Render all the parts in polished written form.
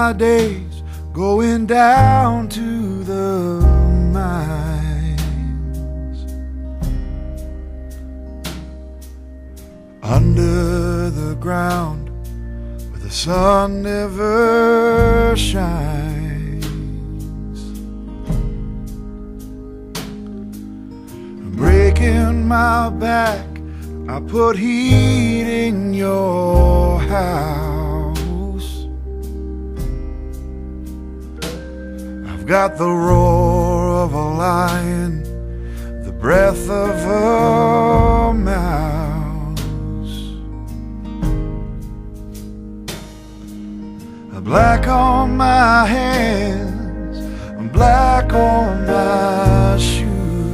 my days going down to the mines. Under the ground where the sun never shines. Breaking my back, I put heat in your house. I've got the roar of a lion, the breath of a mouse. Black on my hands, black on my shoes.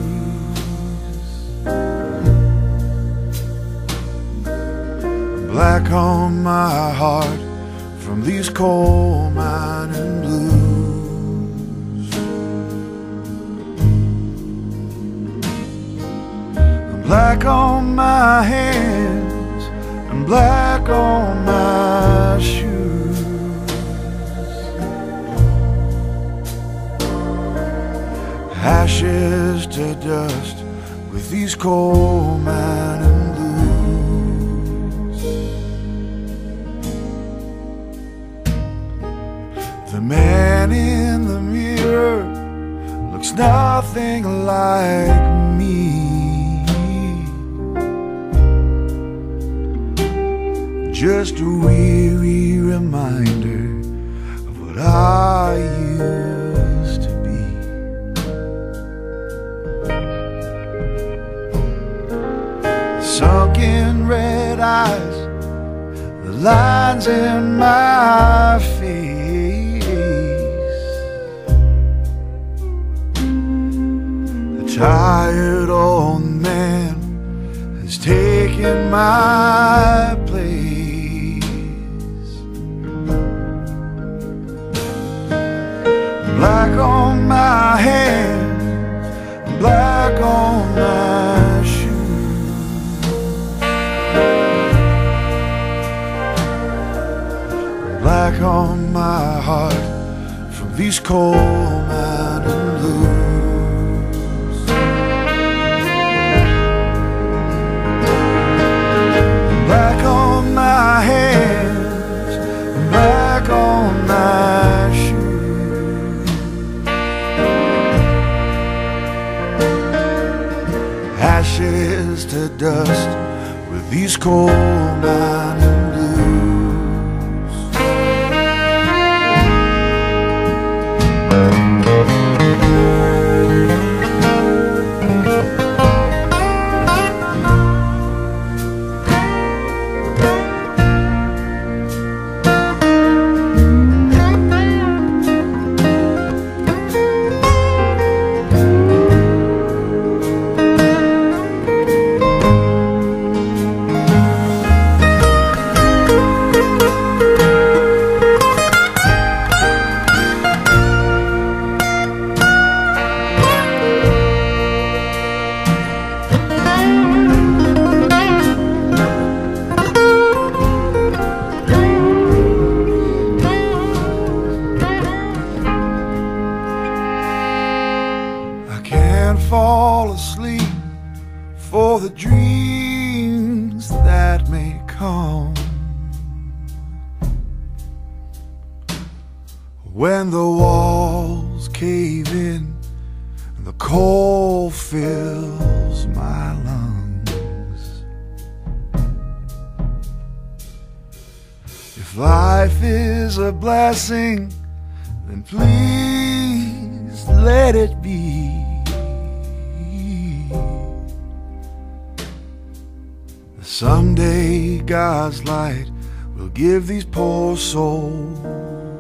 Black on my heart from these coal mining blues. Black on my hands and black on my shoes. Ashes to dust with these coal mining blues. The man in the mirror looks nothing like me. Just a weary reminder of what I used to be. Sunken red eyes, the lines in my face, the tired old man has taken my place. Black on my hands, black on my shoes. Black on my heart from these coal mining blues. Black on my hands, black on my shoes. Ashes to dust with these coal mining blues. Fall asleep for the dreams that may come. When the walls cave in and the coal fills my lungs. If life is a blessing, then please let it be. Someday God's light will give these poor souls